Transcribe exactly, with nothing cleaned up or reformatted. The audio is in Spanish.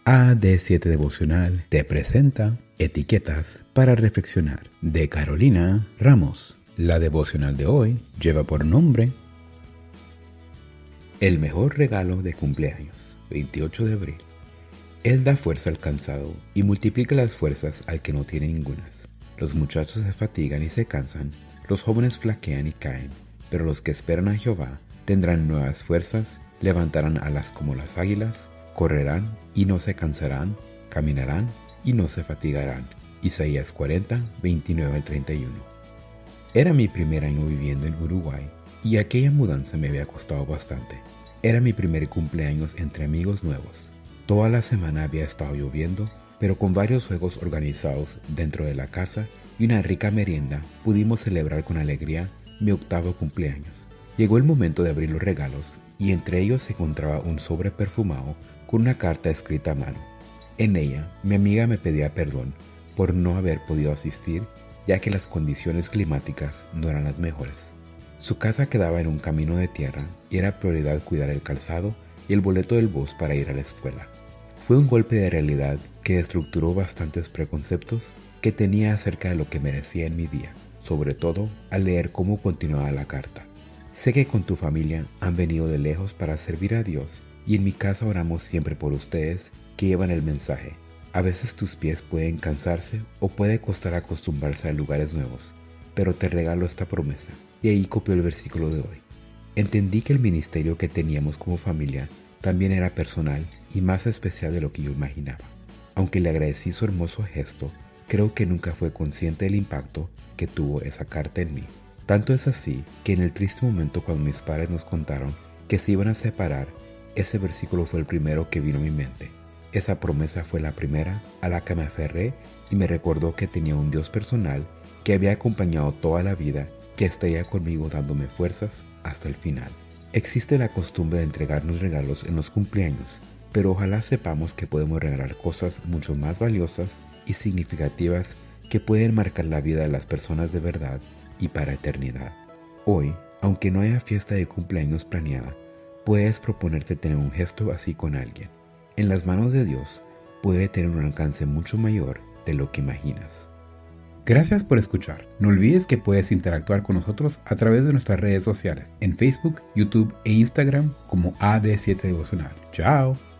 A D siete Devocional te presenta Etiquetas para reflexionar de Carolina Ramos. La devocional de hoy lleva por nombre El mejor regalo de cumpleaños, veintiocho de abril. Él da fuerza al cansado y multiplica las fuerzas al que no tiene ningunas. Los muchachos se fatigan y se cansan, los jóvenes flaquean y caen, pero los que esperan a Jehová tendrán nuevas fuerzas, levantarán alas como las águilas, correrán y no se cansarán, caminarán y no se fatigarán. Isaías cuarenta, veintinueve al treinta y uno. Era mi primer año viviendo en Uruguay y aquella mudanza me había costado bastante. Era mi primer cumpleaños entre amigos nuevos. Toda la semana había estado lloviendo, pero con varios juegos organizados dentro de la casa y una rica merienda pudimos celebrar con alegría mi octavo cumpleaños. Llegó el momento de abrir los regalos y entre ellos se encontraba un sobre perfumado con una carta escrita a mano. En ella, mi amiga me pedía perdón por no haber podido asistir, ya que las condiciones climáticas no eran las mejores. Su casa quedaba en un camino de tierra y era prioridad cuidar el calzado y el boleto del bus para ir a la escuela. Fue un golpe de realidad que destructuró bastantes preconceptos que tenía acerca de lo que merecía en mi día, sobre todo al leer cómo continuaba la carta. Sé que con tu familia han venido de lejos para servir a Dios y en mi casa oramos siempre por ustedes que llevan el mensaje. A veces tus pies pueden cansarse o puede costar acostumbrarse a lugares nuevos, pero te regalo esta promesa. Y ahí copió el versículo de hoy. Entendí que el ministerio que teníamos como familia también era personal y más especial de lo que yo imaginaba. Aunque le agradecí su hermoso gesto, creo que nunca fue consciente del impacto que tuvo esa carta en mí. Tanto es así que en el triste momento cuando mis padres nos contaron que se iban a separar, ese versículo fue el primero que vino a mi mente. Esa promesa fue la primera a la que me aferré y me recordó que tenía un Dios personal que había acompañado toda la vida, que estaría conmigo dándome fuerzas hasta el final. Existe la costumbre de entregarnos regalos en los cumpleaños, pero ojalá sepamos que podemos regalar cosas mucho más valiosas y significativas que pueden marcar la vida de las personas de verdad y para eternidad. Hoy, aunque no haya fiesta de cumpleaños planeada, puedes proponerte tener un gesto así con alguien. En las manos de Dios puede tener un alcance mucho mayor de lo que imaginas. Gracias por escuchar. No olvides que puedes interactuar con nosotros a través de nuestras redes sociales en Facebook, YouTube e Instagram como A D siete Devocional. ¡Chao!